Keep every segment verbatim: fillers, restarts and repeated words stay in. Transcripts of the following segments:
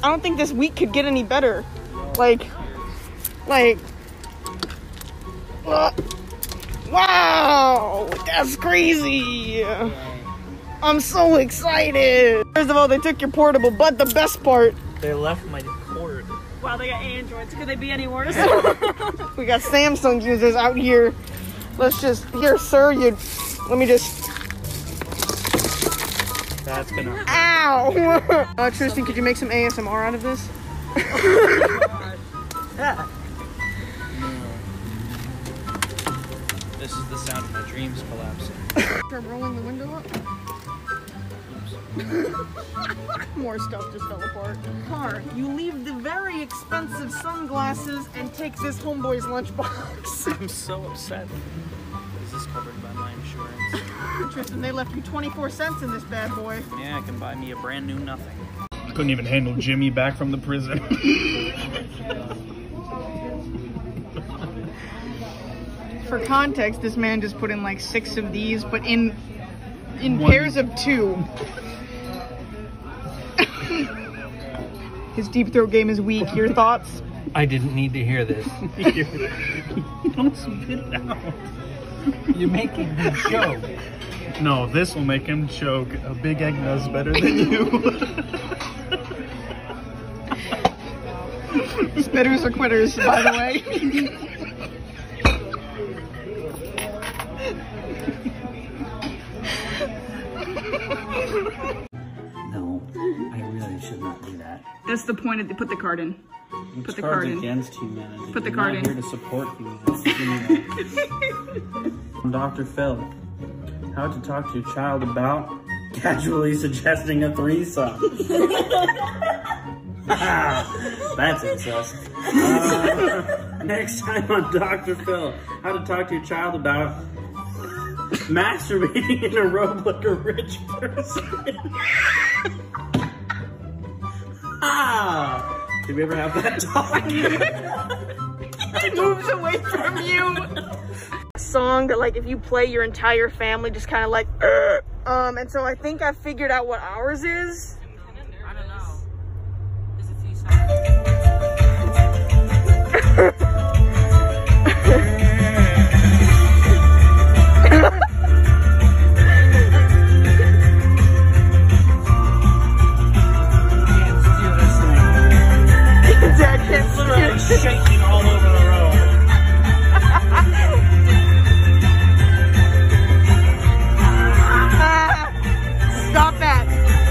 I don't think this week could get any better. Like, like, uh, wow, that's crazy. I'm so excited. First of all, they took your portable, but the best part, they left my cord. Wow, they got Androids. Could they be any worse? we got Samsung users out here. Let's just, here, sir, you, let me just. That's gonna hurt. Ow! Uh, Tristan, could you make some A S M R out of this? No. This is the sound of my dreams collapsing. Start rolling the window up. More stuff just fell apart. Car, you leave the very expensive sunglasses and take this homeboy's lunchbox. I'm so upset. Is this covered by my insurance? Tristan, they left you twenty-four cents in this bad boy. Yeah, I can buy me a brand new nothing. Couldn't even handle Jimmy back from the prison. For context, this man just put in like six of these, but in in One. pairs of two. His deep throat game is weak. Your thoughts? I didn't need to hear this. Don't spit it out. You're making him choke. No, this will make him choke. A big Eggna's better than you. Spitters or quitters, by the way. No, I really should not do that. That's the point of the, put the card in. This Put the card's card in. against humanity. Put the I'm card not in. here to support humanity. I'm Doctor Phil. How to talk to your child about casually suggesting a threesome. That's incest. Uh, next time on Doctor Phil, how to talk to your child about masturbating in a robe like a rich person. Ah! Did we ever have that talk? It moves away from you. Song that, like, if you play, your entire family just kind of like, uh, um, and so I think I figured out what ours is. I don't know. Is it three Dad can't Literally shaking all over the road. Stop that.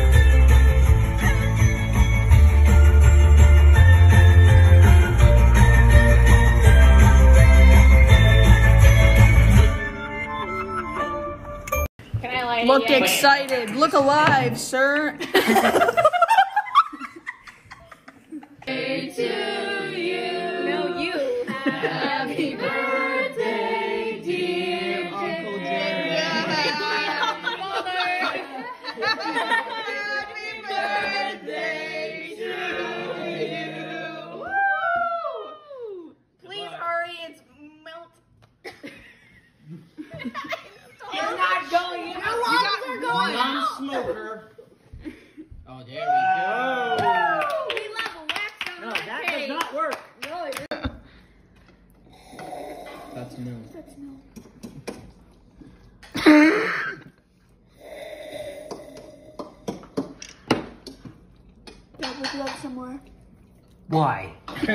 Can I light Look it? Yeah. excited. Look alive, sir. No, you. Happy birthday, dear Uncle Jerry. Happy birthday to you. Woo! Please hurry, it's melt. It's not going in. How long are going out? Non-smoker. Oh, there we go. We love wax on No, my that cake. does not work. No, it That's new. That's no. That would love somewhere. Why?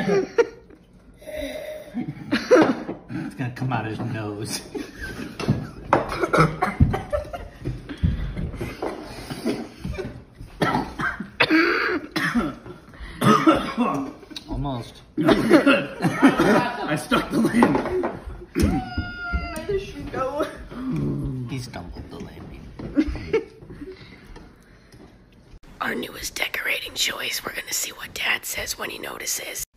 It's gonna come out his nose. Almost. I stuck the landing. Where did she go? He stumbled the landing. Our newest decorating choice. We're gonna see what Dad says when he notices.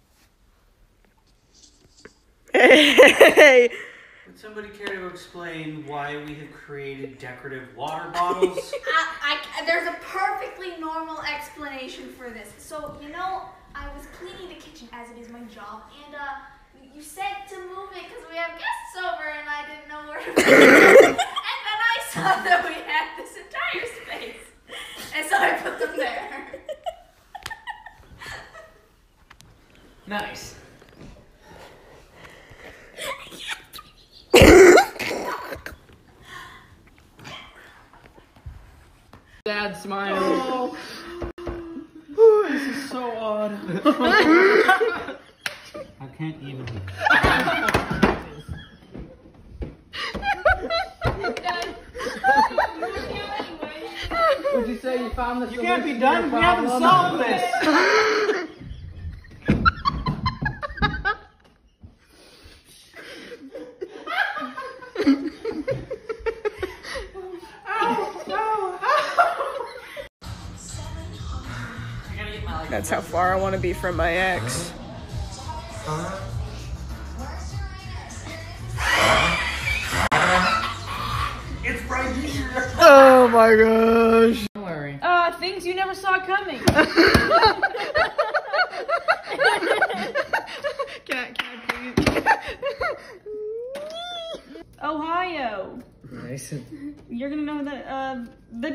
Hey. Would somebody care to explain why we have created decorative water bottles? I, I, there's a perfectly normal explanation for this. So, you know, I was cleaning the kitchen as it is my job, and uh, you said to move it because we have guests over, and I didn't know where to put it. And then I saw that we had this entire space, and so I put them there. Nice. Dad smile. Oh. This is so odd. I can't even. Would you say you found the You solution can't be to done. your We haven't problem? solved this. That's how far I want to be from my ex. It's right here. Oh my gosh. Don't worry. Uh, things you never saw coming. Cat, cat, please. Ohio. Nice. You're gonna know that, uh, the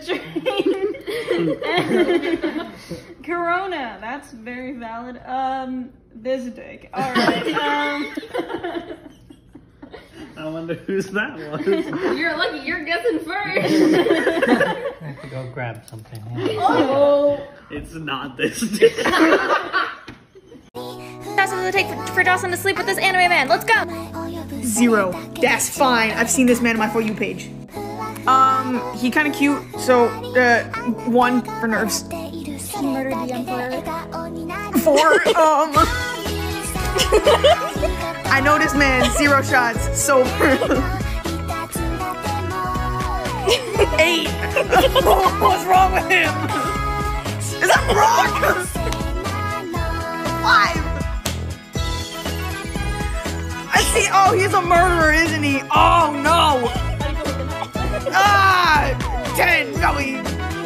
train. Corona. That's very valid. Um, this dick. Alright, um. I wonder whose that was. You're lucky you're guessing first. I have to go grab something. Oh. It's not this. How long does it take for, for Dawson to sleep with this anime man? Let's go! Zero. That's fine. I've seen this man on my For You page. Um, he kind of cute, so, uh, one for nerves. He murdered the Emperor. Four, um... I know this man, zero shots, sober. Eight. What's wrong with him? Is that wrong? Five. I see. Oh, he's a murderer, isn't he? Oh no. Ah, ten. Really?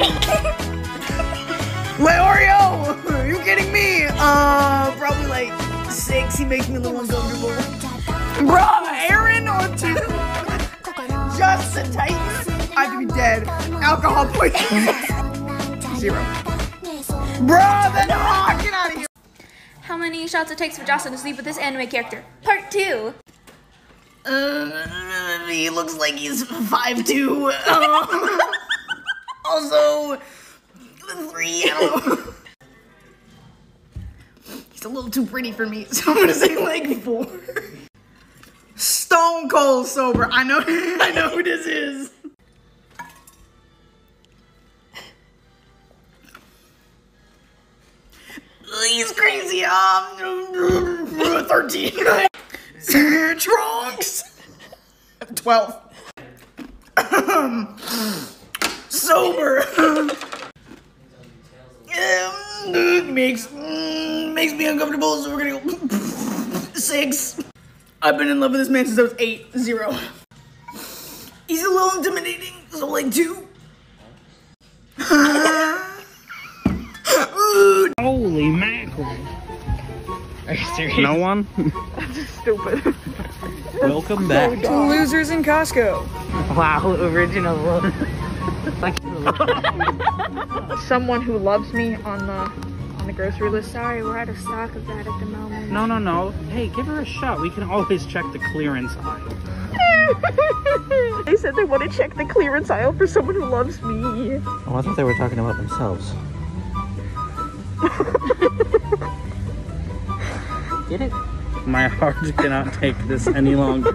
Leorio, are you kidding me? Uh, probably like six. He makes me a little uncomfortable. Bruh, Aaron or two? Just the Titans? I have to be dead. Alcohol poisoning. Zero. Bruh, then oh, get out of here. How many shots it takes for Dawson to sleep with this anime character? Part two. Uh, he looks like he's five two. Uh, also, three, I don't know. He's a little too pretty for me, so I'm gonna say like four. Stone cold sober. I know, I know who this is. He's crazy. Um, thirteen. Trunks. Twelve. Sober. Um, makes mm, makes me uncomfortable, so we're gonna go six. I've been in love with this man since I was eight. Zero. He's a little intimidating, so like two. Holy mackerel. Are you serious? No one? Stupid. Welcome back. Two losers in Costco. Wow, original look. Someone who loves me on the on the grocery list. Sorry, we're out of stock of that at the moment. No, no, no. Hey, give her a shot. We can always check the clearance aisle. They said they want to check the clearance aisle for someone who loves me. Oh, I thought they were talking about themselves. Get it? My heart cannot take this any longer.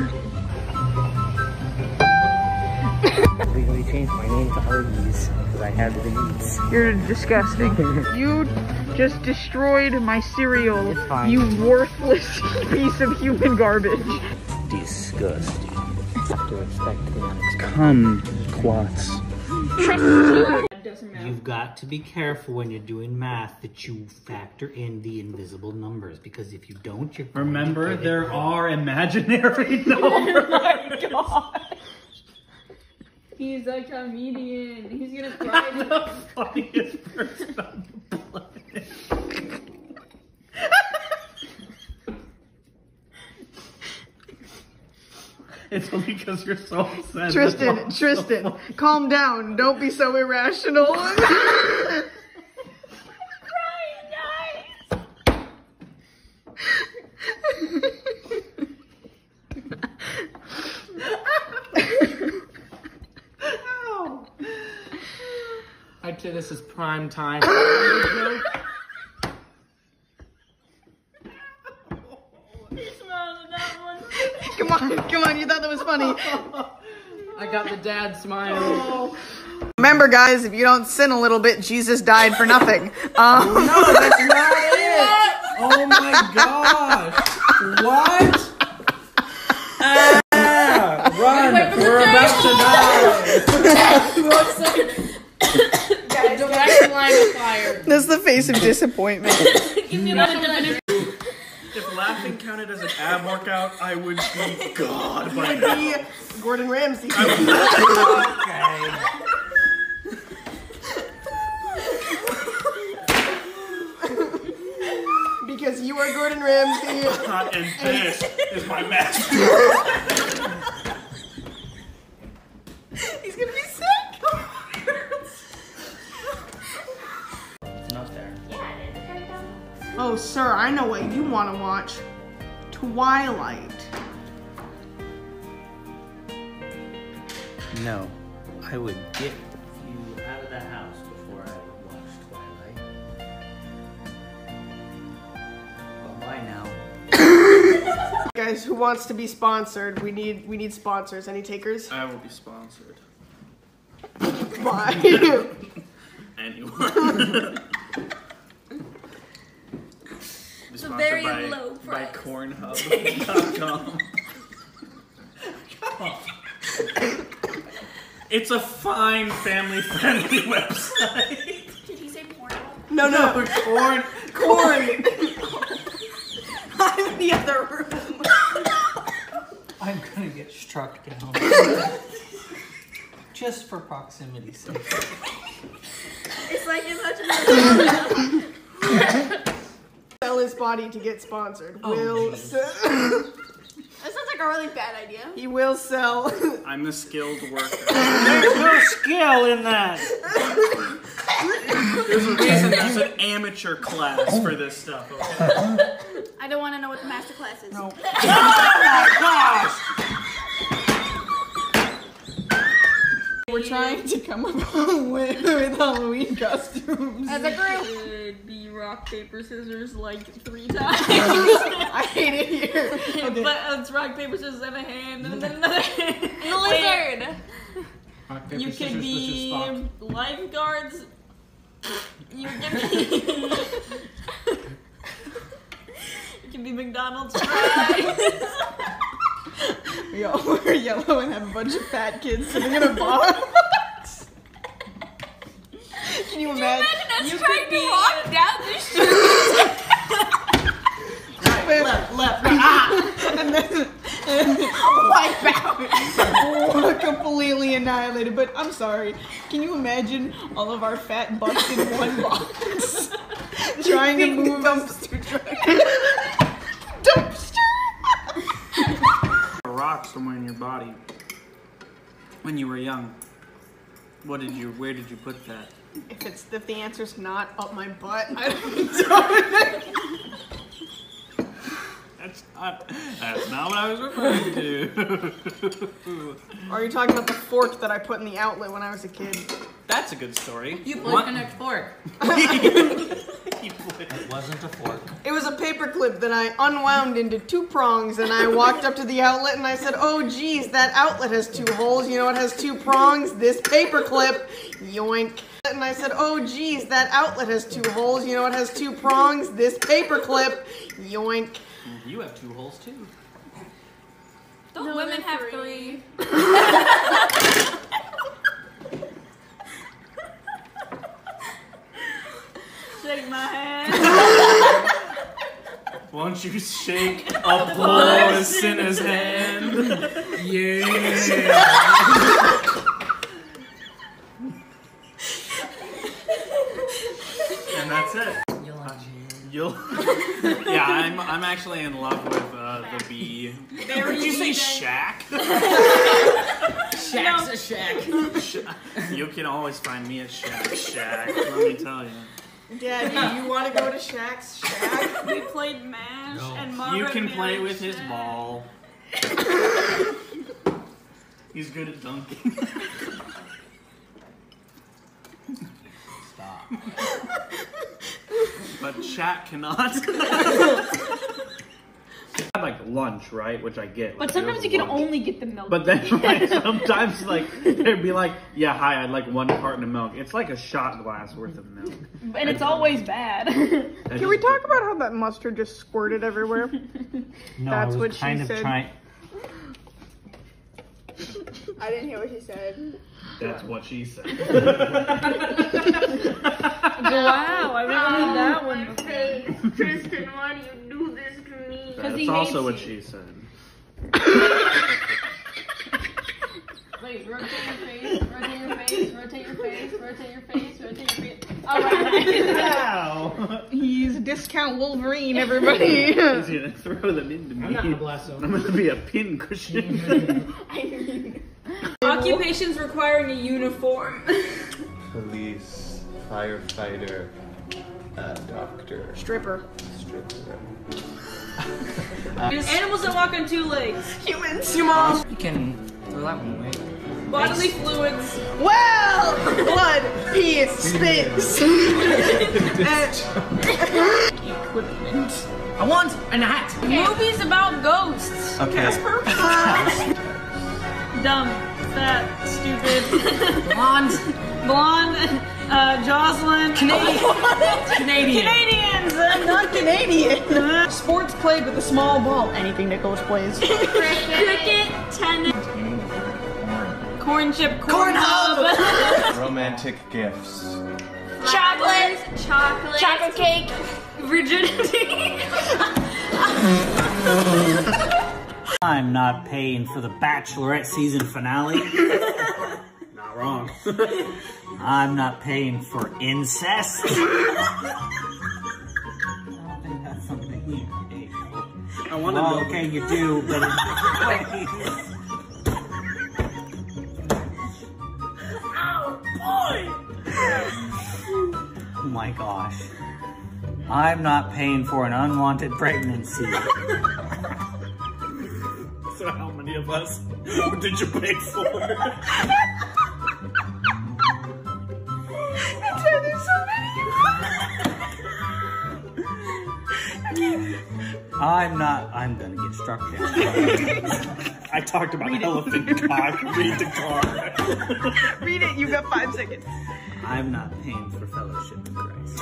I legally changed my name to Arby's because I had the needs. You're disgusting. You just destroyed my cereal. It's fine. You worthless piece of human garbage. Disgusting. Have to expect the unexpected. Come, Quats. You've got to be careful when you're doing math that you factor in the invisible numbers, because if you don't, you're going Remember, to get there it. are imaginary numbers. Oh my god. He's a comedian. He's gonna cry. The funniest person on the planet. It's only because you're so upset. Tristan, Tristan, calm down. Don't be so irrational. this is prime time. Come on, come on, you thought that was funny. I got the dad smile. Remember, guys, if you don't sin a little bit, Jesus died for nothing. Um, No, that's not it! Oh my gosh! What? Ah, run! We're about to die! Direct line of fire. That's the face of disappointment. If laughing counted as an ab workout, I would be God by now. Be Gordon Ramsay. Because you are Gordon Ramsay. And this is my master. He's gonna be sick. It's not there. Oh, sir, I know what you want to watch. Twilight. No, I would get you out of the house before I watch Twilight. Well, bye now. Guys, who wants to be sponsored? We need we need sponsors. Any takers? I will be sponsored. Bye. Anyone. Be sponsored very by, low by price. cornhub dot com. It's a fine family-friendly website. Did he say porn? No, no. Corn. Corn. I'm in the other room. I'm gonna get struck down. Just for proximity's sake. It's like imagine. Sell his body to get sponsored. Oh, will geez. sell. That sounds like a really bad idea. He will sell. I'm the skilled worker. There's no skill in that. There's a reason there's an amateur class for this stuff, okay? I don't want to know what the master class is. No. We're trying to come up with, with Halloween costumes. As a group. It'd be rock, paper, scissors like three times. I hate it here. Okay. But it's rock, paper, scissors, and a hand, and then another hand. And the lizard. Rock, paper, You scissors, could Mister be Spock. lifeguards. You could be. You could be McDonald's fries. We all wear yellow and have a bunch of fat kids sitting in a box. Can you imagine? Us You trying could to be- walk down the street. Left, left, right. Ah! And then and wipe out. Completely annihilated. But I'm sorry. Can you imagine all of our fat butts in one box? Trying to move dumpster truck. Dumpster. A rock somewhere in your body. When you were young. What did you, where did you put that? If it's if the answer's not up my butt, I don't. That's not, that's not what I was referring to. Or are you talking about the fork that I put in the outlet when I was a kid? That's a good story. You What? played Connect Fork. It wasn't a fork. It was a paper clip that I unwound into two prongs, and I walked up to the outlet and I said, "Oh geez, that outlet has two holes. You know it has two prongs. This paper clip, yoink." And I said, "Oh geez, that outlet has two holes. You know it has two prongs. This paper clip, yoink." You have two holes too. Don't No, women they're have three. three? Shake my hand. Won't you shake a pulse in his hand? Yeah. And that's it. You'll. Yeah, I'm. I'm actually in love with uh, the bee. Did you say Shaq? Shack's a shack. Sha- You can always find me at Shaq. Shaq. Let me tell you. Daddy, you want to go to Shaq's Shack? We played MASH No. and Margaret You can play married with his Shaq. ball. He's good at dunking. But chat cannot. I have like lunch, right? Which I get. But like, sometimes you can lunch. only get the milk. But then like, sometimes like they'd be like, yeah, hi, I'd like one carton of milk. It's like a shot glass worth of milk. And it's always bad. Can we talk about how that mustard just squirted everywhere? No, That's I was what she kind of said. trying. I didn't hear what she said. That's what she said. Wow, I remember that one. Tristan, why do you do this to me? That's he also hates what you. she said. Wait, rotate your face, rotate your face, rotate your face, rotate your face, rotate your face. Alright. Wow. He's discount Wolverine, everybody. He's gonna throw them into me. I'm not gonna bless him. I'm gonna be a pin cushion. Occupations requiring a uniform. Police, firefighter, uh, doctor, Stripper. stripper. Animals that walk on two legs. Humans. You can throw that one away. Bodily fluids. Well, blood, pee, spit. Equipment. I want a hat. Movies about ghosts. Okay. Dumb. Fat. Stupid. Blonde. Blonde. Uh, Jocelyn. Canadian. Canadian. Canadians. Not Canadian. Sports played with a small ball. Anything Nicholas plays. Cricket. Tennis. Corn chip. Corn hub. Romantic gifts. Chocolate. Chocolate. Chocolate cake. Virginity. I'm not paying for the Bachelorette season finale. Not wrong. I'm not paying for incest. I don't think that's something you pay for. I want to Well, know. okay, you do, but in different ways. Oh my gosh. I'm not paying for an unwanted pregnancy. So how many of us did you pay for? I'm not, I'm gonna get struck down. I talked about elephant cock. Read the card. Read it, you got five seconds. I'm not paying for fellowship in Christ.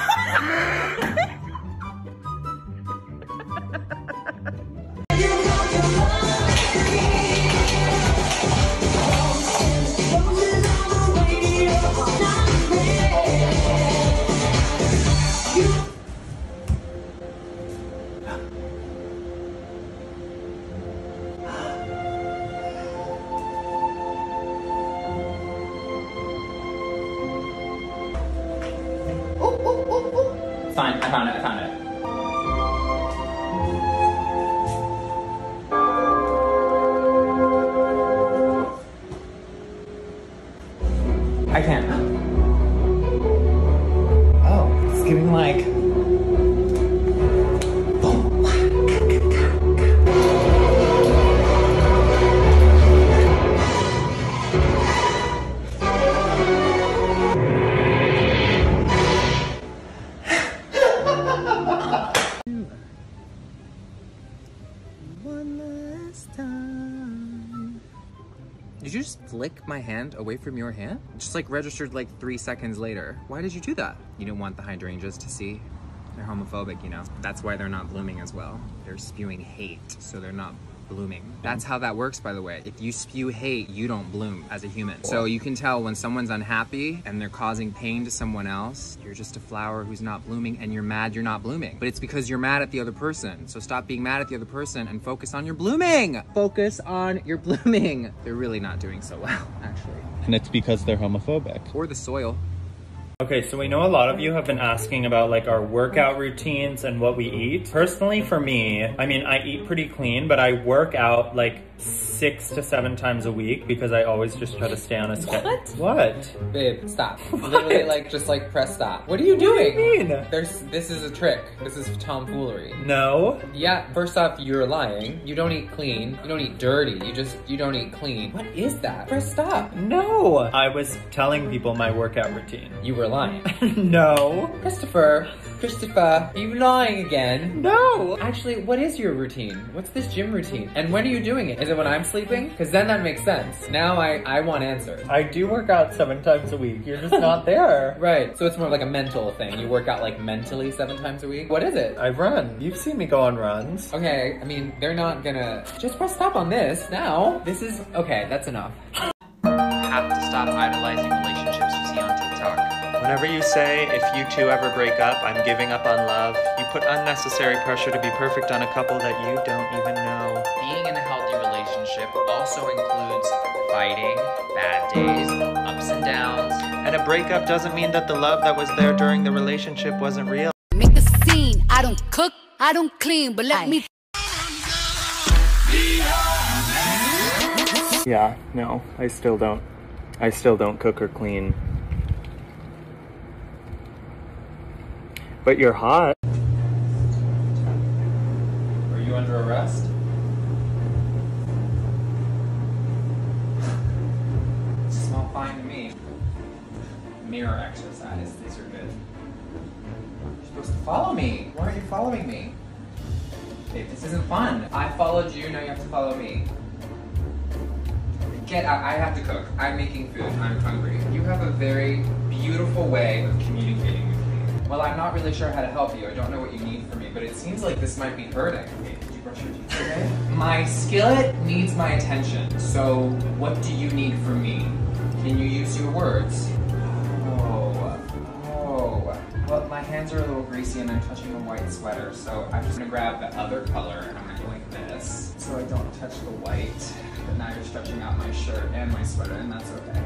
Fine, I found it, I found it. I can't. Oh, it's giving like... Did you just flick my hand away from your hand? Just like registered like three seconds later. Why did you do that? You didn't want the hydrangeas to see? They're homophobic, you know? That's why they're not blooming as well. They're spewing hate, so they're not blooming. That's how that works, by the way. If you spew hate, you don't bloom as a human. So you can tell when someone's unhappy and they're causing pain to someone else, you're just a flower who's not blooming and you're mad you're not blooming. But it's because you're mad at the other person. So stop being mad at the other person and focus on your blooming. Focus on your blooming. They're really not doing so well, actually. And it's because they're homophobic. Or the soil. Okay, so we know a lot of you have been asking about like our workout routines and what we eat. Personally for me, I mean, I eat pretty clean, but I work out like six to seven times a week because I always just try to stay on a schedule. What? What? Babe, stop. Literally, like, just like press stop. What are you doing? What do you mean? There's, this is a trick. This is tomfoolery. No. Yeah, first off, you're lying. You don't eat clean. You don't eat dirty. You just, you don't eat clean. What is that? Press stop. No. I was telling people my workout routine. You were lying. No. Christopher, Christopher, are you lying again? No. Actually, what is your routine? What's this gym routine? And when are you doing it? Is it when I'm sleeping? Because then that makes sense. Now I, I want answers. I do work out seven times a week. You're just not there. Right, so it's more like a mental thing. You work out like mentally seven times a week? What is it? I run. You've seen me go on runs. Okay, I mean, they're not gonna... Just press stop on this now. This is... Okay, that's enough. Have to stop idolizing relationships you see on TikTok. Whenever you say, if you two ever break up, I'm giving up on love, you put unnecessary pressure to be perfect on a couple that you don't even know. Being in a healthy relationship also includes fighting, bad days, ups and downs. And a breakup doesn't mean that the love that was there during the relationship wasn't real. Make a scene. I don't cook, I don't clean, but let me. Yeah, no, I still don't. I still don't cook or clean. But you're hot. Are you under arrest? Small fine to me. Mirror exercise. These are good. You're supposed to follow me. Why aren't you following me? Okay, this isn't fun. I followed you, now you have to follow me. Get out. I have to cook. I'm making food. I'm hungry. You have a very beautiful way of communicating with me. Well, I'm not really sure how to help you. I don't know what you need from me, but it seems like this might be hurting. Okay, did you brush your teeth today? My skillet needs my attention. So, what do you need from me? Can you use your words? Oh, oh. Well, my hands are a little greasy and I'm touching a white sweater, so I'm just gonna grab the other color and I'm gonna go like this, so I don't touch the white. But now you're stretching out my shirt and my sweater, and that's okay.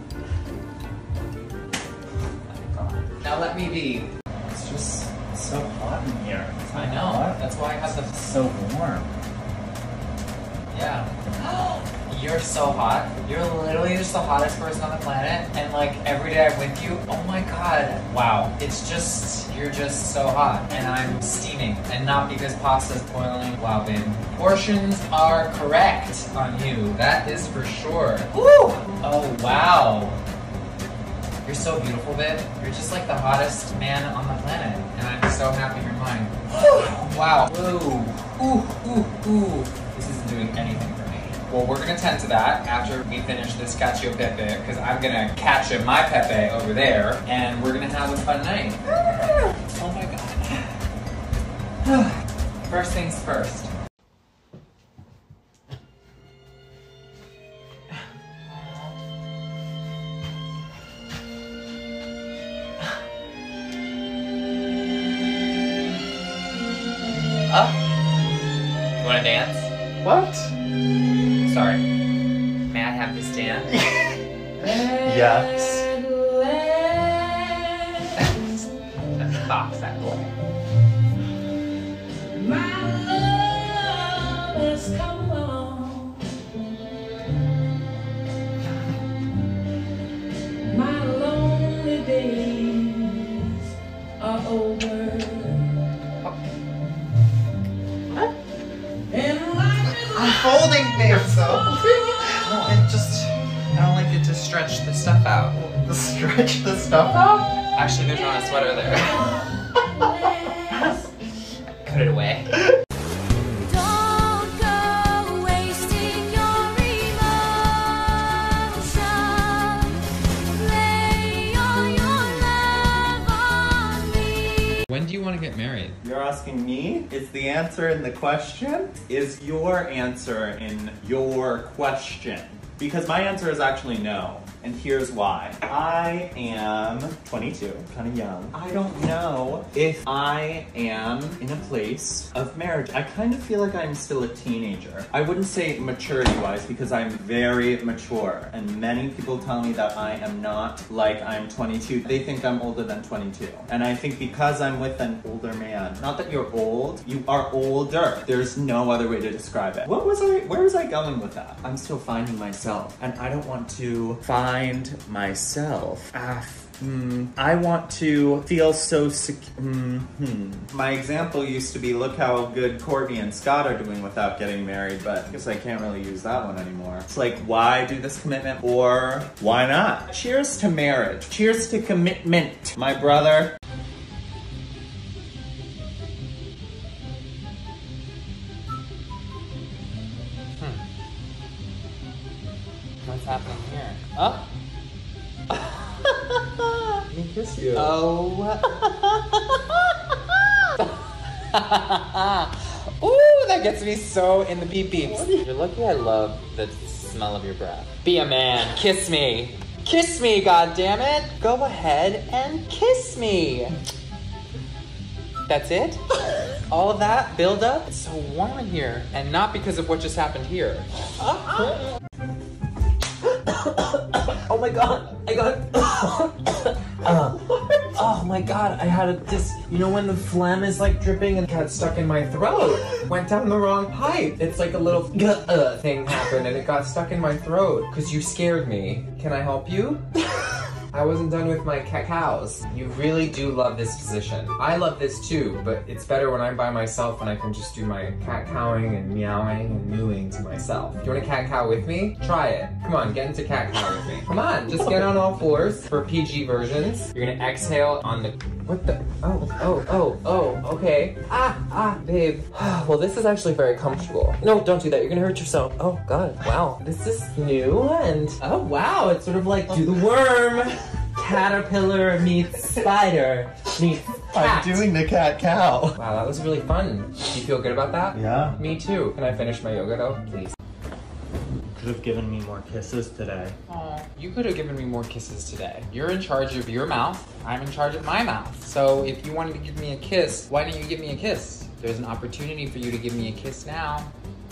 Now let me be. It's just so hot in here. I know. That's why I have the... So warm. Yeah. You're so hot. You're literally just the hottest person on the planet. And like every day I'm with you, oh my god. Wow. It's just, you're just so hot. And I'm steaming. And not because pasta's boiling. Wow, babe. Portions are correct on you. That is for sure. Woo! Oh, wow. You're so beautiful, babe. You're just like the hottest man on the planet. And I'm so happy you're mine. Wow. Ooh. Ooh, ooh, ooh. This isn't doing anything for me. Well, we're gonna tend to that after we finish this cacio pepe, because I'm gonna catch my pepe over there, and we're gonna have a fun night. Oh my god. First things first. Up. You wanna dance? What? Sorry. May I have this dance? Yes. That's a box, that boy. My love has come along. My lonely days are over. I'm folding things though. No, it just, I don't like it to stretch the stuff out. Stretch the stuff out? Actually, there's not a sweater there. Put it away. Don't go wasting your emotion. Lay all your love on me. When do you want to get married? You're asking me? Is the answer in the question? Is your answer in your question? Because my answer is actually no. And here's why. I am twenty-two, kind of young. I don't know if I am in a place of marriage. I kind of feel like I'm still a teenager. I wouldn't say maturity-wise because I'm very mature. And many people tell me that I am not like I'm twenty-two. They think I'm older than twenty-two. And I think because I'm with an older man, not that you're old, you are older. There's no other way to describe it. What was I, where was I going with that? I'm still finding myself. And I don't want to find myself after Mm, I want to feel so secure. Mm-hmm. My example used to be, look how good Courtney and Scott are doing without getting married, but I guess I can't really use that one anymore. It's like, why do this commitment or why not? Cheers to marriage. Cheers to commitment. My brother. What's happening here? Oh. Let me kiss you. Oh. Ooh, that gets me so in the beep beeps. You're lucky I love the smell of your breath. Be a man. Kiss me. Kiss me, goddammit. Go ahead and kiss me. That's it? All of that build up? It's so warm in here. And not because of what just happened here. Uh-huh. Oh my god, I got uh, oh my god, I had a this, you know when the phlegm is like dripping and got stuck in my throat? Went down the wrong pipe. It's like a little uh, thing happened and it got stuck in my throat because you scared me. Can I help you? I wasn't done with my cacaos. You really do love this position. I love this too, but it's better when I'm by myself and I can just do my cat-cowing and meowing and mooing to myself. Do you want a cat-cow with me? Try it. Come on, get into cat-cow with me. Come on, just get on all fours for P G versions. You're gonna exhale on the... What the... Oh, oh, oh, oh, okay. Ah, ah, babe. Well, this is actually very comfortable. No, don't do that. You're gonna hurt yourself. Oh, God. Wow. This is new and... Oh, wow. It's sort of like do the worm. Caterpillar meets spider meets cat. I'm doing the cat-cow. Wow, that was really fun. Do you feel good about that? Yeah. Me too. Can I finish my yoga though, please? Could have given me more kisses today. Aw, you could have given me more kisses today. You're in charge of your mouth. I'm in charge of my mouth. So if you wanted to give me a kiss, why didn't you give me a kiss? There's an opportunity for you to give me a kiss now.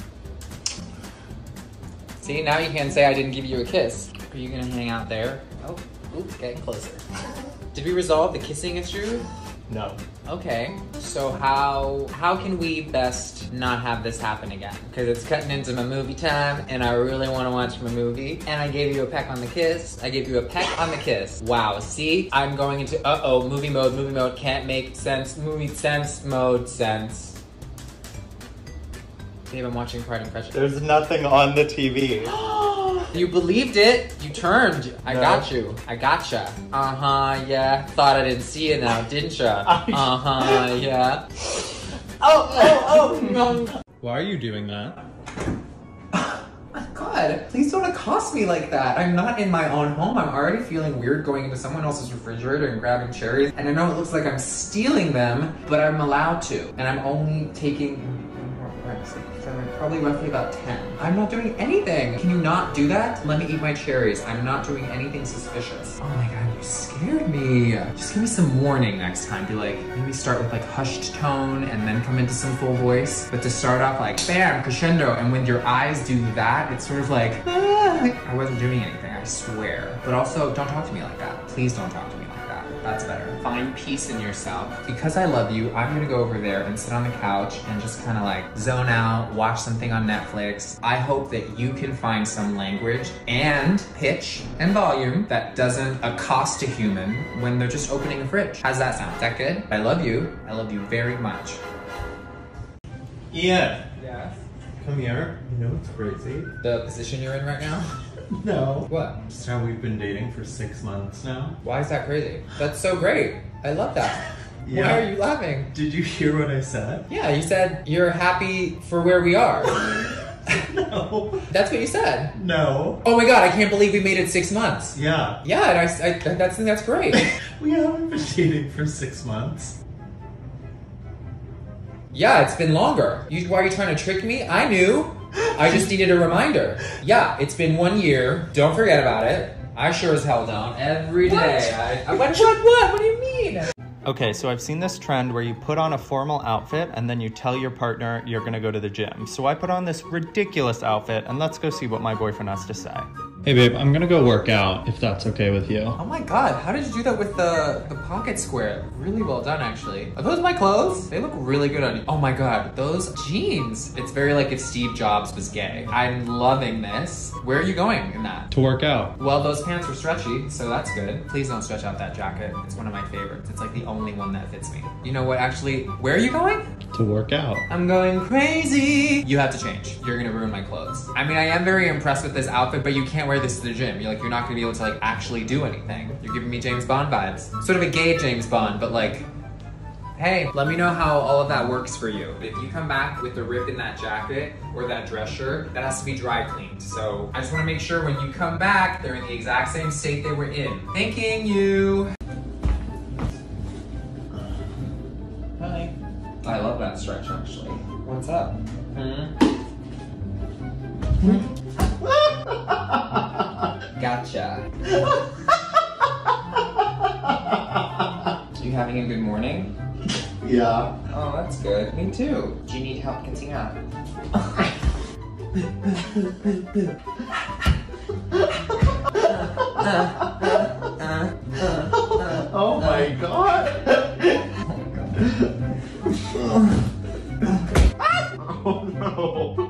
See, now you can say I didn't give you a kiss. Are you gonna hang out there? Oh, oops, getting closer. Did we resolve the kissing issue? No. Okay, so how how can we best not have this happen again? Because it's cutting into my movie time and I really want to watch my movie. And I gave you a peck on the kiss. I gave you a peck on the kiss. Wow, see? I'm going into, uh-oh, movie mode, movie mode, can't make sense, movie sense mode sense. Babe, I'm watching Pride and Prejudice. There's nothing on the T V. You believed it. You turned. I No. got you. I gotcha. Uh-huh, yeah. Thought I didn't see you now, didn't ya? Uh-huh, yeah. Oh, oh, oh, no. Why are you doing that? God, please don't accost me like that. I'm not in my own home. I'm already feeling weird going into someone else's refrigerator and grabbing cherries. And I know it looks like I'm stealing them, but I'm allowed to. And I'm only taking... probably roughly about ten. I'm not doing anything. Can you not do that? Let me eat my cherries. I'm not doing anything suspicious. Oh my god, you scared me. Just give me some warning next time. Be like, maybe start with like hushed tone and then come into some full voice. But to start off like, bam, crescendo. And when your eyes do that, it's sort of like, ah. I wasn't doing anything, I swear. But also, don't talk to me like that. Please don't talk to me like that. That's better. Find peace in yourself. Because I love you, I'm gonna go over there and sit on the couch and just kind of like zone out, watch something on Netflix. I hope that you can find some language and pitch and volume that doesn't accost a human when they're just opening a fridge. How's that sound? Is that good? I love you. I love you very much. Ian. Yes? Come here. You know it's crazy. The position you're in right now? No. What? Just how we've been dating for six months now. Why is that crazy? That's so great. I love that. Yeah. Why are you laughing? Did you hear what I said? Yeah, you said you're happy for where we are. No. That's what you said. No. Oh my god, I can't believe we made it six months. Yeah. Yeah, and I, I that's that's great. We haven't been dating for six months. Yeah, it's been longer. You, why are you trying to trick me? I knew. I just needed a reminder. Yeah, it's been one year. Don't forget about it. I sure as hell don't. Every day. What? I, I, what, what, what? What do you mean? Okay, so I've seen this trend where you put on a formal outfit and then you tell your partner you're gonna go to the gym. So I put on this ridiculous outfit and let's go see what my boyfriend has to say. Hey babe, I'm gonna go work out if that's okay with you. Oh my god, how did you do that with the, the pocket square? Really well done, actually. Are those my clothes? They look really good on you. Oh my god, those jeans. It's very like if Steve Jobs was gay. I'm loving this. Where are you going in that? To work out. Well, those pants were stretchy, so that's good. Please don't stretch out that jacket. It's one of my favorites. It's like the only one that fits me. You know what, actually, where are you going? To work out. I'm going crazy. You have to change. You're gonna ruin my clothes. I mean, I am very impressed with this outfit, but you can't wear this to the gym. You're like, you're not gonna be able to like actually do anything. You're giving me James Bond vibes. Sort of a gay James Bond, but like, hey, let me know how all of that works for you. If you come back with a rip in that jacket or that dress shirt, that has to be dry cleaned. So I just wanna make sure when you come back, they're in the exact same state they were in. Thanking you. Hi. I love that stretch, actually. What's up? Hmm? Hmm? Gotcha. You having a good morning? Yeah. Oh, that's good. Me too. Do you need help getting up? Oh my god. Oh no.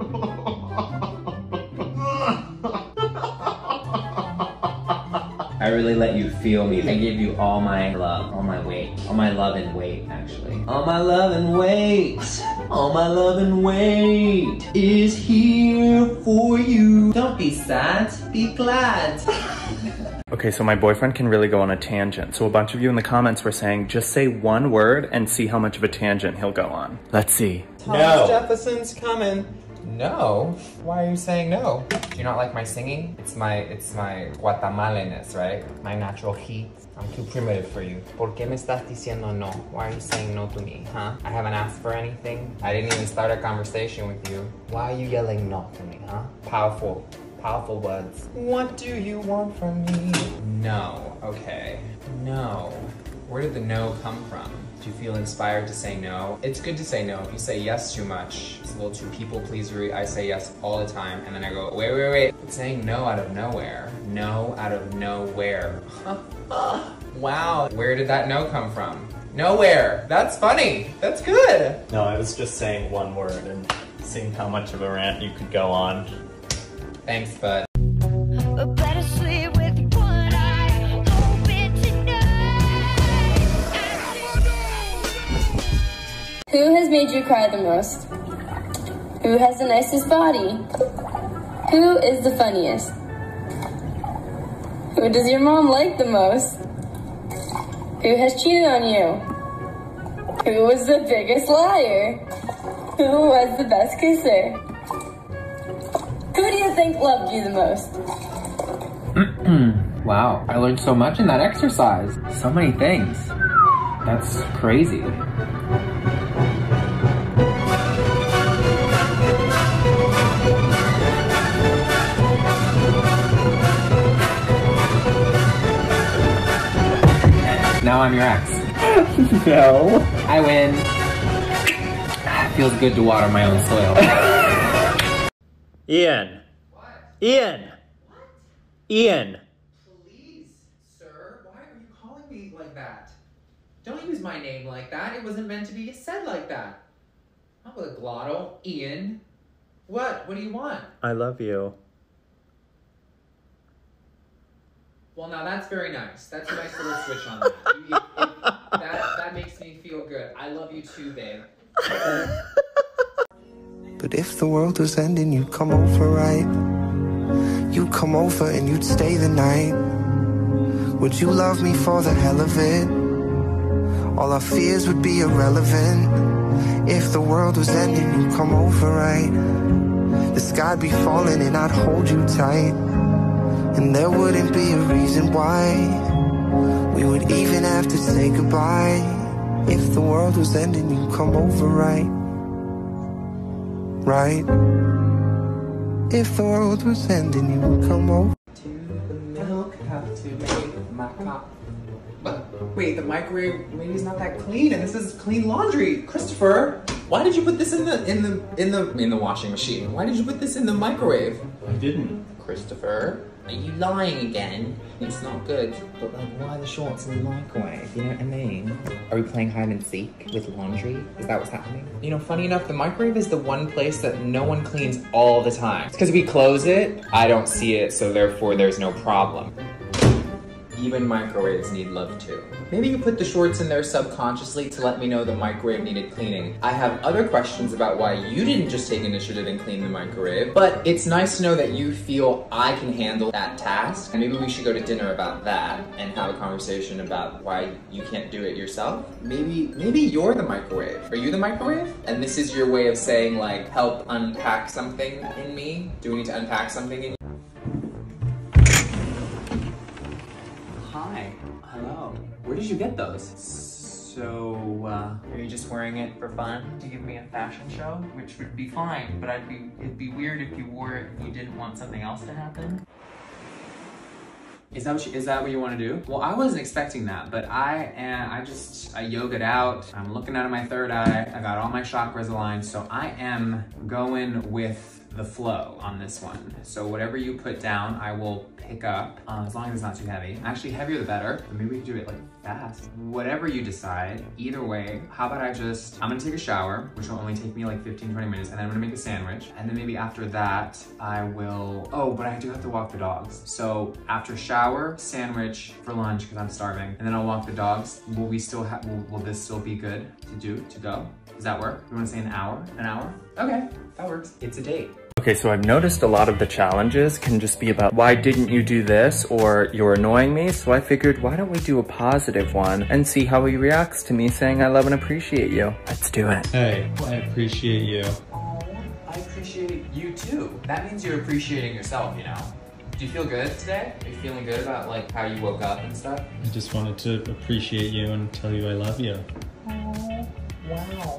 I really let you feel me. I gave you all my love, all my weight, all my love and weight, actually. All my love and weight, all my love and weight is here for you. Don't be sad, be glad. Okay, so my boyfriend can really go on a tangent. So a bunch of you in the comments were saying, just say one word and see how much of a tangent he'll go on. Let's see. Thomas Jefferson's coming. No? Why are you saying no? Do you not like my singing? It's my, it's my Guatemalanness, right? My natural heat. I'm too primitive for you. ¿Por qué me estás diciendo no? Why are you saying no to me, huh? I haven't asked for anything. I didn't even start a conversation with you. Why are you yelling no to me, huh? Powerful, powerful words. What do you want from me? No, okay. No. Where did the no come from? Do you feel inspired to say no? It's good to say no. If you say yes too much, it's a little too people pleasery. I say yes all the time, and then I go, wait, wait, wait. But saying no out of nowhere. No out of nowhere. Wow, where did that no come from? Nowhere. That's funny. That's good. No, I was just saying one word and seeing how much of a rant you could go on. Thanks, bud. Who has made you cry the most? Who has the nicest body? Who is the funniest? Who does your mom like the most? Who has cheated on you? Who was the biggest liar? Who was the best kisser? Who do you think loved you the most? Wow, I learned so much in that exercise. So many things. That's crazy. Now I'm your ex. No. I win. Feels good to water my own soil. Ian. What? Ian. What? Ian. Please, sir, why are you calling me like that? Don't use my name like that. It wasn't meant to be said like that. Not with a glottal. Ian. What? What do you want? I love you. Well, now that's very nice. That's a nice little switch on that. You, it, it, that. That makes me feel good. I love you too, babe. But if the world was ending, you'd come over, right? You'd come over and you'd stay the night. Would you love me for the hell of it? All our fears would be irrelevant. If the world was ending, you'd come over, right? The sky'd be falling and I'd hold you tight. And there wouldn't be a reason why we would even have to say goodbye. If the world was ending, you'd come over, right? Right? If the world was ending, you would come over. To the milk, have to make my coffee. But wait, the microwave maybe is not that clean, and this is clean laundry. Christopher, why did you put this in the in the in the in the washing machine? Why did you put this in the microwave? I didn't. Christopher, Are you lying again? It's not good. But like, why are the shorts in the microwave? You know what I mean? Are we playing hide and seek with laundry? Is that what's happening? You know, funny enough, the microwave is the one place that no one cleans all the time. It's because we close it, I don't see it, so therefore there's no problem. Even microwaves need love too. Maybe you put the shorts in there subconsciously to let me know the microwave needed cleaning. I have other questions about why you didn't just take initiative and clean the microwave, but it's nice to know that you feel I can handle that task. And maybe we should go to dinner about that and have a conversation about why you can't do it yourself. Maybe, maybe you're the microwave. Are you the microwave? And this is your way of saying like, help unpack something in me? Do we need to unpack something in you? Hi, hello. Where did you get those? So, uh, are you just wearing it for fun to give me a fashion show? Which would be fine, but I'd be, it'd be weird if you wore it and you didn't want something else to happen. Is that what you, is that what you want to do? Well, I wasn't expecting that, but I am, I just, I yogaed out. I'm looking out of my third eye. I got all my chakras aligned, so I am going with the flow on this one. So whatever you put down, I will pick up, uh, as long as it's not too heavy. Actually, heavier the better. But maybe we can do it like fast. Whatever you decide, either way, how about I just, I'm gonna take a shower, which will only take me like fifteen, twenty minutes, and then I'm gonna make a sandwich. And then maybe after that, I will, oh, but I do have to walk the dogs. So after shower, sandwich for lunch, because I'm starving, and then I'll walk the dogs. Will we still have, will, will this still be good to do, to go? Does that work? You wanna say an hour? An hour? Okay, that works. It's a date. Okay, so I've noticed a lot of the challenges can just be about why didn't you do this or you're annoying me, so I figured why don't we do a positive one and see how he reacts to me saying I love and appreciate you. Let's do it. Hey, I appreciate you. Oh, I appreciate you too. That means you're appreciating yourself, you know? Do you feel good today? Are you feeling good about like how you woke up and stuff? I just wanted to appreciate you and tell you I love you. Oh, wow.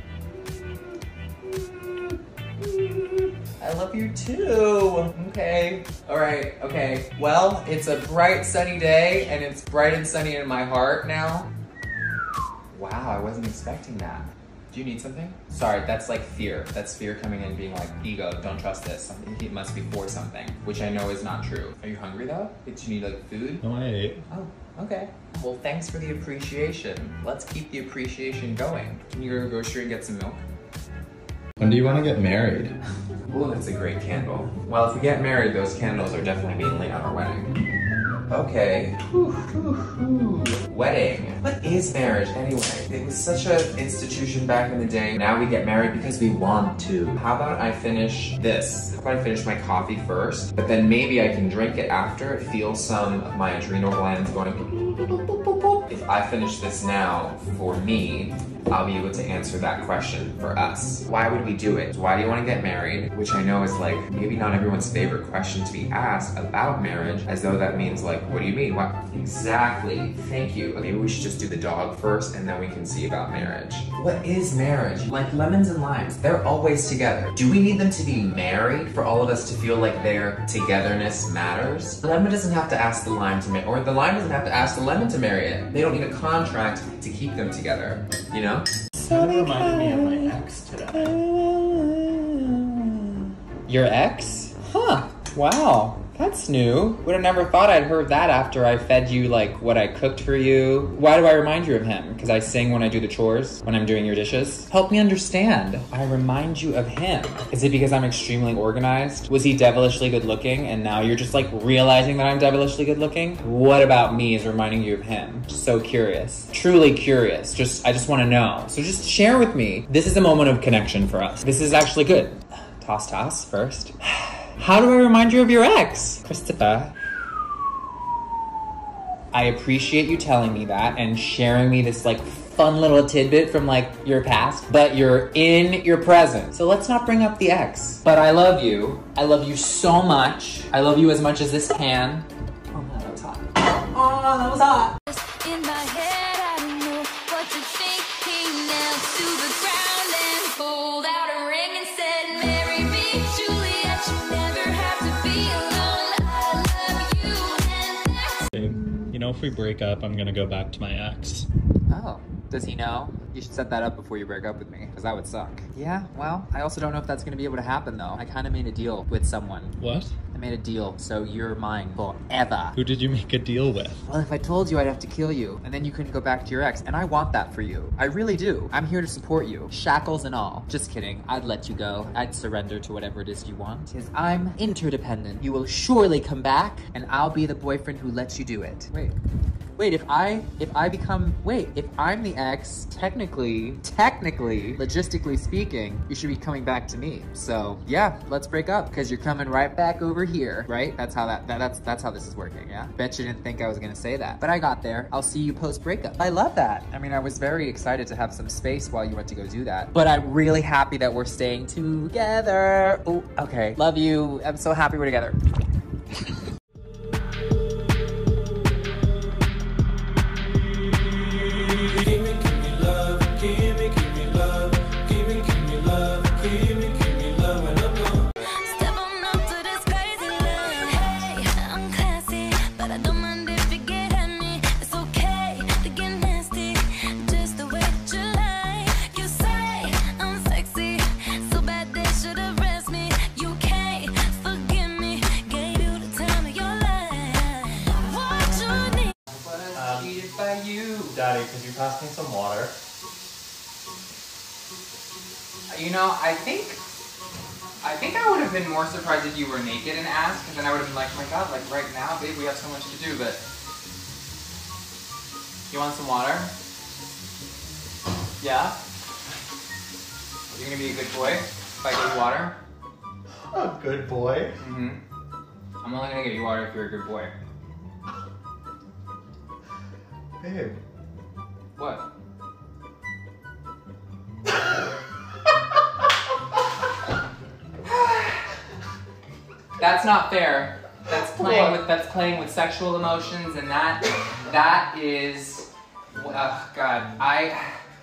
I love you too. Okay. All right. Okay. Well, it's a bright sunny day and it's bright and sunny in my heart now. Wow, I wasn't expecting that. Do you need something? Sorry, that's like fear. That's fear coming in being like, ego, don't trust this. It must be for something, which I know is not true. Are you hungry though? Did you need like food? No, I ate. Oh, okay. Well, thanks for the appreciation. Let's keep the appreciation going. Can you go to the grocery and get some milk? When do you want to get married? Oh, that's a great candle. Well, if we get married, those candles are definitely being lit on our wedding. Okay. Whew, whew, whew. Wedding. What is marriage anyway? It was such an institution back in the day. Now we get married because we want to. How about I finish this? How about I finish my coffee first, but then maybe I can drink it after, feel some of my adrenal glands going. If I finish this now, for me, I'll be able to answer that question for us. Why would we do it? Why do you want to get married? Which I know is like, maybe not everyone's favorite question to be asked about marriage, as though that means like, what do you mean? What? Exactly, thank you. Maybe we should just do the dog first and then we can see about marriage. What is marriage? Like lemons and limes, they're always together. Do we need them to be married for all of us to feel like their togetherness matters? The lemon doesn't have to ask the lime to marry, or the lime doesn't have to ask the lemon to marry it. They don't need a contract to keep them together, you know? That reminded me of my ex today. Your ex? Huh, wow. That's new. Would have never thought I'd heard that after I fed you like what I cooked for you. Why do I remind you of him? Because I sing when I do the chores, when I'm doing your dishes? Help me understand. I remind you of him. Is it because I'm extremely organized? Was he devilishly good looking and now you're just like realizing that I'm devilishly good looking? What about me is reminding you of him? So curious. Truly curious. Just, I just want to know. So just share with me. This is a moment of connection for us. This is actually good. Toss toss first. How do I remind you of your ex? Christopher. I appreciate you telling me that and sharing me this like fun little tidbit from like your past, but you're in your present. So let's not bring up the ex. But I love you. I love you so much. I love you as much as this can. Oh man, that was hot. Oh, that was hot. In my head, I don't know what you're thinking. Now to the ground and pulled out a ring and said, marry me, Juliet. You never have to be alone. I love you and that's... Babe, you know, if we break up, I'm gonna go back to my ex. Oh, does he know? You should set that up before you break up with me, because that would suck. Yeah, well, I also don't know if that's gonna be able to happen though. I kind of made a deal with someone. What? I made a deal, so you're mine forever. Who did you make a deal with? Well, if I told you, I'd have to kill you, and then you couldn't go back to your ex, and I want that for you. I really do. I'm here to support you, shackles and all. Just kidding. I'd let you go. I'd surrender to whatever it is you want. Because I'm interdependent. You will surely come back, and I'll be the boyfriend who lets you do it. Wait. Wait, if I, if I become, wait, if I'm the ex, technically, technically, logistically speaking, you should be coming back to me. So yeah, let's break up because you're coming right back over here, right? That's how that, that, that's, that's how this is working, yeah? Bet you didn't think I was gonna say that, but I got there. I'll see you post breakup. I love that. I mean, I was very excited to have some space while you went to go do that, but I'm really happy that we're staying together. Oh, okay. Love you. I'm so happy we're together. Daddy, could you pass me some water? You know, I think, I think I would have been more surprised if you were naked and asked, because then I would have been like, oh my god, like right now, babe, we have so much to do, but... You want some water? Yeah? You're gonna be a good boy if I give you water? A good boy? Mm-hmm. I'm only gonna give you water if you're a good boy. Babe. What? That's not fair. That's playing What? with that's playing with sexual emotions, and that that is, oh God, I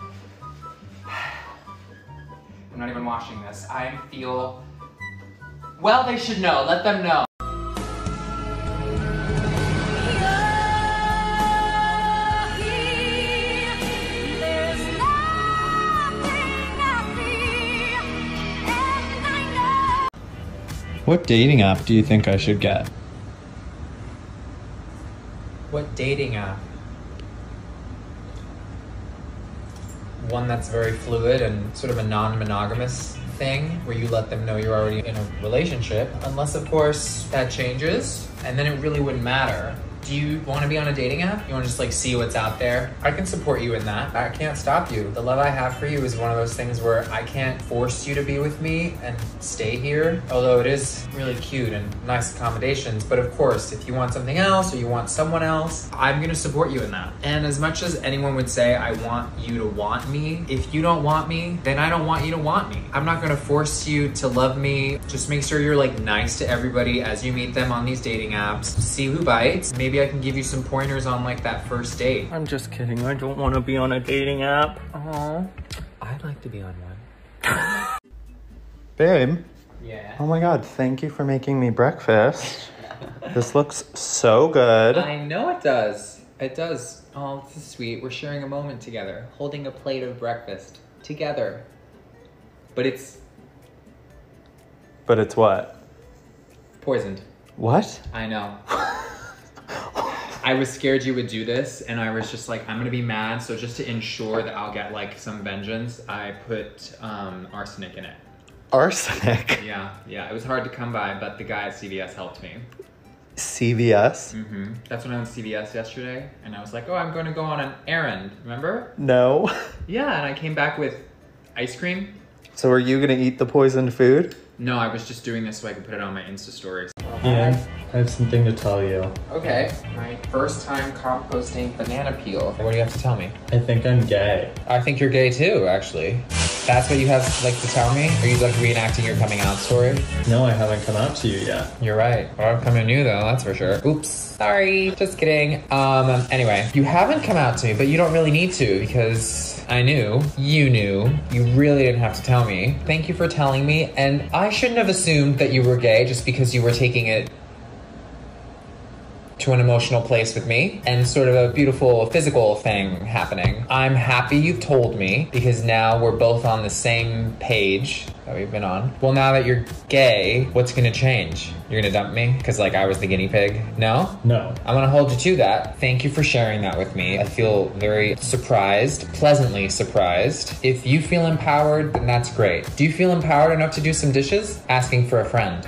I'm not even washing this. I feel, well, they should know. Let them know. What dating app do you think I should get? What dating app? One that's very fluid and sort of a non-monogamous thing where you let them know you're already in a relationship. Unless, of course, that changes, and then it really wouldn't matter. Do you want to be on a dating app? You want to just like see what's out there? I can support you in that. I can't stop you. The love I have for you is one of those things where I can't force you to be with me and stay here. Although it is really cute and nice accommodations. But of course, if you want something else or you want someone else, I'm going to support you in that. And as much as anyone would say, I want you to want me, if you don't want me, then I don't want you to want me. I'm not going to force you to love me. Just make sure you're like nice to everybody as you meet them on these dating apps. See who bites. Maybe I can give you some pointers on like that first date. I'm just kidding. I don't want to be on a dating app. Oh, I'd like to be on one. Babe. Yeah. Oh my god, thank you for making me breakfast. This looks so good. I know it does. It does. Oh, this is sweet. We're sharing a moment together, holding a plate of breakfast together. But it's But it's what? poisoned. What? I know. I was scared you would do this, and I was just like, I'm gonna be mad, so just to ensure that I'll get like some vengeance, I put um, arsenic in it. Arsenic? Yeah, yeah, it was hard to come by, but the guy at C V S helped me. C V S? Mm-hmm. That's when I went to C V S yesterday, and I was like, oh, I'm gonna go on an errand, remember? No. Yeah, and I came back with ice cream. So are you gonna eat the poisoned food? No, I was just doing this so I could put it on my Insta stories. Yeah, I have something to tell you. Okay, my first time composting banana peel. What do you have to tell me? I think I'm gay. I think you're gay too, actually. That's what you have like to tell me? Are you like reenacting your coming out story? No, I haven't come out to you yet. You're right. Well, I'm coming to you though, that's for sure. Oops, sorry, just kidding. Um, anyway, you haven't come out to me, but you don't really need to because I knew, you knew, you really didn't have to tell me. Thank you for telling me, and I shouldn't have assumed that you were gay just because you were taking it to to an emotional place with me and sort of a beautiful physical thing happening. I'm happy you've told me because now we're both on the same page that we've been on. Well, now that you're gay, what's gonna change? You're gonna dump me? Cause like I was the guinea pig? No? No. I'm gonna hold you to that. Thank you for sharing that with me. I feel very surprised, pleasantly surprised. If you feel empowered, then that's great. Do you feel empowered enough to do some dishes? Asking for a friend.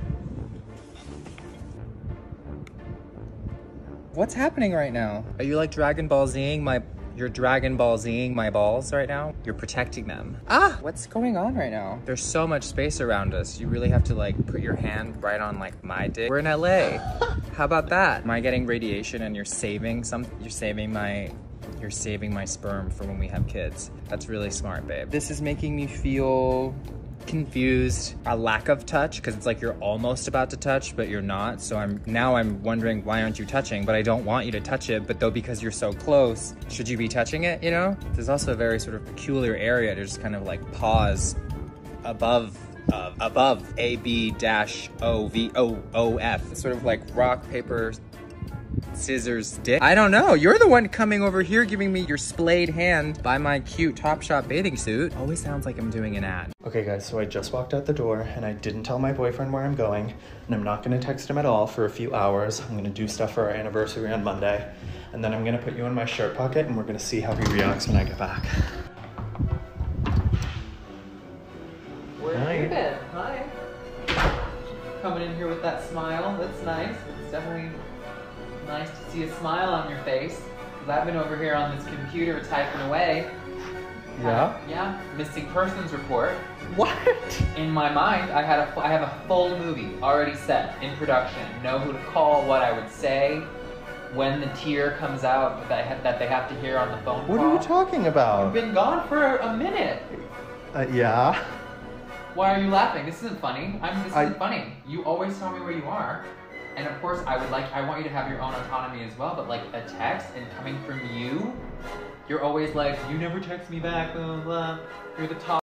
What's happening right now? Are you like Dragon Ball Z-ing my, you're Dragon Ball Z-ing my balls right now? You're protecting them. Ah, what's going on right now? There's so much space around us. You really have to like put your hand right on like my dick. We're in L A. How about that? Am I getting radiation and you're saving some, you're saving my, you're saving my sperm for when we have kids. That's really smart, babe. This is making me feel confused, a lack of touch, because it's like you're almost about to touch but you're not. So I'm now I'm wondering, why aren't you touching? But I don't want you to touch it, but though because you're so close, should you be touching it, you know? There's also a very sort of peculiar area to just kind of like pause above uh, above A B dash O V O O F. It's sort of like rock, paper, scissors, dick. I don't know. You're the one coming over here giving me your splayed hand by my cute Topshop bathing suit. Always sounds like I'm doing an ad. Okay guys, so I just walked out the door and I didn't tell my boyfriend where I'm going, and I'm not gonna text him at all for a few hours. I'm gonna do stuff for our anniversary on Monday, and then I'm gonna put you in my shirt pocket and we're gonna see how he reacts when I get back. Where have you been? Hi. Coming in here with that smile, that's nice. It's definitely nice to see a smile on your face. Because I've been over here on this computer typing away. Yeah? Uh, yeah, missing persons report. What? In my mind, I had a, I have a full movie already set in production. Know who to call, what I would say, when the tear comes out that, I have, that they have to hear on the phone What call. are you talking about? You've been gone for a minute. Uh, yeah? Why are you laughing? This isn't funny. I'm, this I- isn't funny. You always tell me where you are. And of course, I would like, I want you to have your own autonomy as well, but like a text and coming from you, you're always like, you never text me back, blah, blah, blah. You're the top.